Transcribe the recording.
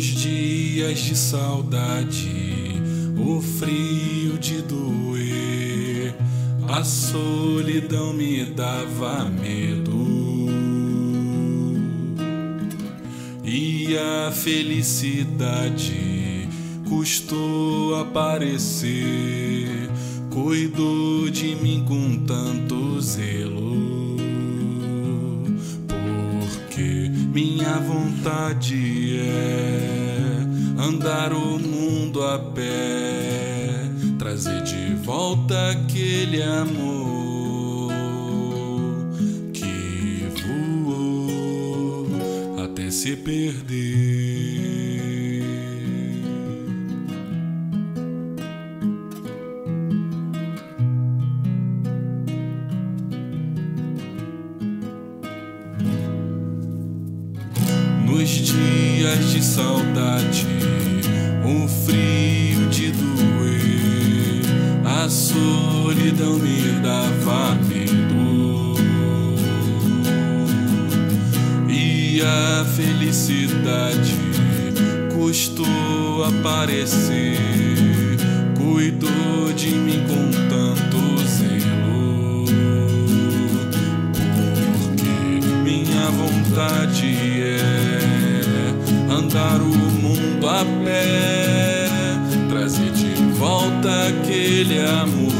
dias de saudade, o frio de doer, a solidão me dava medo e a felicidade custou aparecer. Cuidou de mim com tanto zelo, porque minha vontade é andar o mundo a pé, trazer de volta aquele amor que voou até se perder. Nos dias de saudade, o frio de doer, a solidão me dava medo e a felicidade custou aparecer. Cuidou de mim com tanto zelo, porque minha vontade é andar o mundo a pé, trazer de volta aquele amor